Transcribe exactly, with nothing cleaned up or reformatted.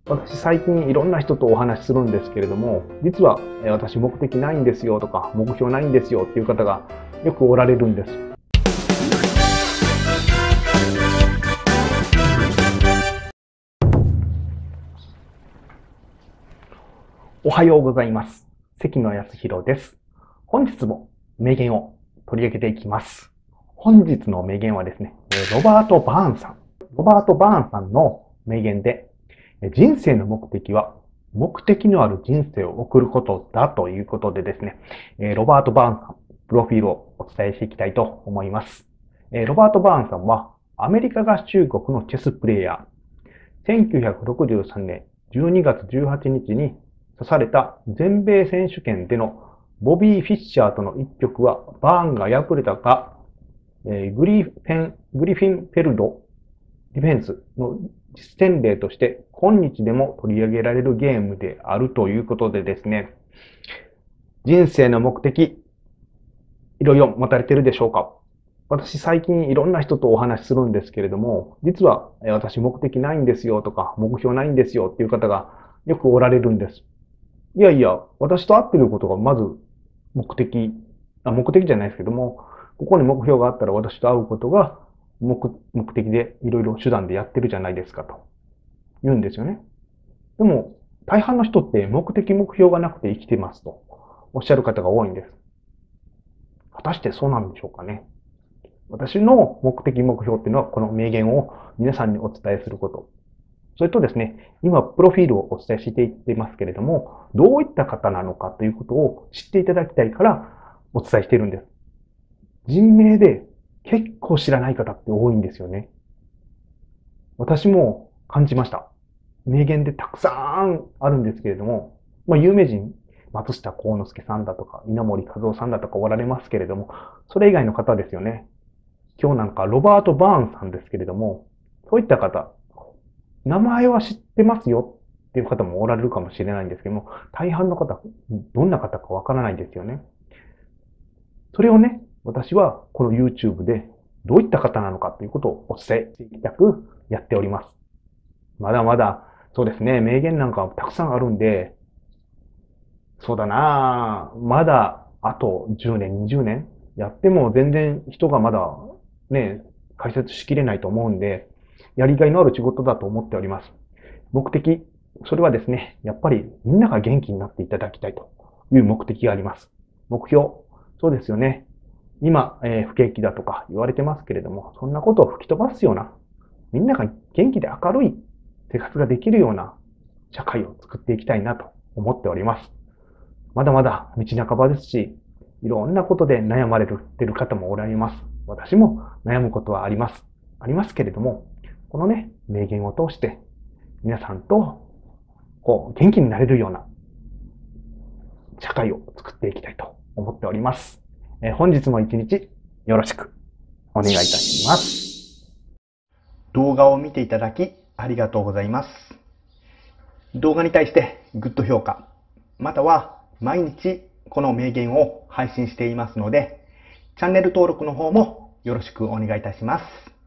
私最近いろんな人とお話しするんですけれども、実はえ私目的ないんですよとか目標ないんですよっていう方がよくおられるんです。おはようございます。関野康弘です。本日も名言を取り上げていきます。本日の名言はですね、ロバート・バーンさん。ロバート・バーンさんの名言で、人生の目的は目的のある人生を送ることだということでですね、ロバート・バーンさん、プロフィールをお伝えしていきたいと思います。ロバート・バーンさんはアメリカ合衆国のチェスプレイヤー。せんきゅうひゃくろくじゅうさんねんじゅうにがつじゅうはちにちに指された全米選手権でのボビー・フィッシャーとの一局はバーンが敗れたが、グリフェン、グリフィンフェルドディフェンスの実践例として今日でも取り上げられるゲームであるということでですね、人生の目的、いろいろ持たれているでしょうか？私最近いろんな人とお話しするんですけれども、実は私目的ないんですよとか目標ないんですよっていう方がよくおられるんです。いやいや、私と会ってることがまず目的、あ、目的じゃないですけども、ここに目標があったら私と会うことが目目的でいろいろ手段でやってるじゃないですかと言うんですよね。でも、大半の人って目的目標がなくて生きてますとおっしゃる方が多いんです。果たしてそうなんでしょうかね。私の目的目標っていうのはこの名言を皆さんにお伝えすること。それとですね、今、プロフィールをお伝えしていってますけれども、どういった方なのかということを知っていただきたいからお伝えしているんです。人名で結構知らない方って多いんですよね。私も感じました。名言でたくさんあるんですけれども、まあ、有名人、松下幸之助さんだとか、稲森和夫さんだとかおられますけれども、それ以外の方ですよね。今日なんかロバート・バーンさんですけれども、そういった方、名前は知ってますよっていう方もおられるかもしれないんですけども、大半の方、どんな方かわからないですよね。それをね、私はこの YouTube でどういった方なのかということをお伝えしていきたくやっております。まだまだ、そうですね、名言なんかたくさんあるんで、そうだなぁ、まだあとじゅうねん、にじゅうねんやっても全然人がまだね、解説しきれないと思うんで、やりがいのある仕事だと思っております。目的、それはですね、やっぱりみんなが元気になっていただきたいという目的があります。目標、そうですよね。今、えー不景気だとか言われてますけれども、そんなことを吹き飛ばすような、みんなが元気で明るい生活ができるような社会を作っていきたいなと思っております。まだまだ道半ばですし、いろんなことで悩まれている方もおられます。私も悩むことはあります。ありますけれども、このね、名言を通して皆さんとこう元気になれるような社会を作っていきたいと思っております。えー本日も一日よろしくお願いいたします。動画を見ていただきありがとうございます。動画に対してグッド評価、または毎日この名言を配信していますので、チャンネル登録の方もよろしくお願いいたします。